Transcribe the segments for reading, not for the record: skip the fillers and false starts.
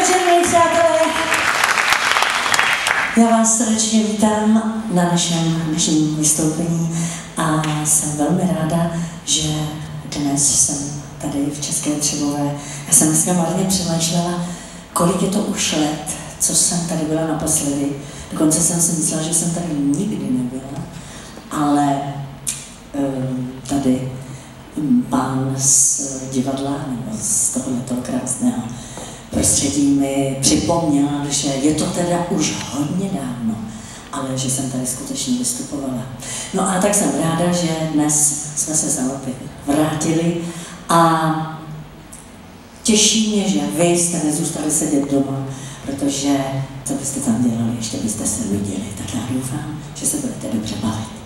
večer, milí přátelé. Já vás srdečně vítám na našem dnešním vystoupení a jsem velmi ráda, že dnes jsem tady v České Třebové. Já jsem dneska marně přemýšlela, kolik je to už let, co jsem tady byla naposledy. Dokonce jsem si myslela, že jsem tady nikdy nebyla, ale tady pán z divadla nebo z tohoto krásného prostředí mi připomněl, že je to teda už hodně dávno, ale že jsem tady skutečně vystupovala. No a tak jsem ráda, že dnes jsme se za opět vrátili a těší mě, že vy jste nezůstali sedět doma, protože co byste tam dělali, ještě byste se viděli. Tak já doufám, že se budete dobře bavit.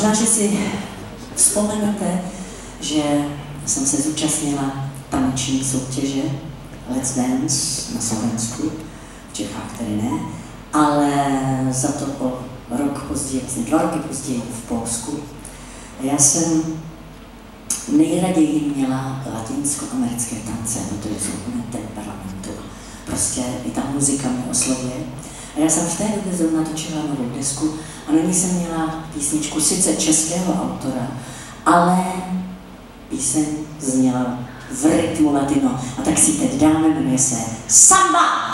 Možná, že si vzpomenete, že jsem se zúčastnila taneční soutěže Let's Dance na Slovensku, v Čechách tedy ne, ale za to o rok později, vlastně 2 roky později v Polsku. Já jsem nejraději měla latinskoamerické tance, protože jsou úplně temperamentu. Prostě i ta muzika mě oslovuje. A já jsem v té době zrovna točila novou desku a na ní jsem měla písničku sice českého autora, ale píseň zněla v rytmu latino. A tak si teď dáme, jmenuje se Samba!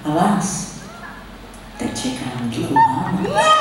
A vás teď čekám druhá noc.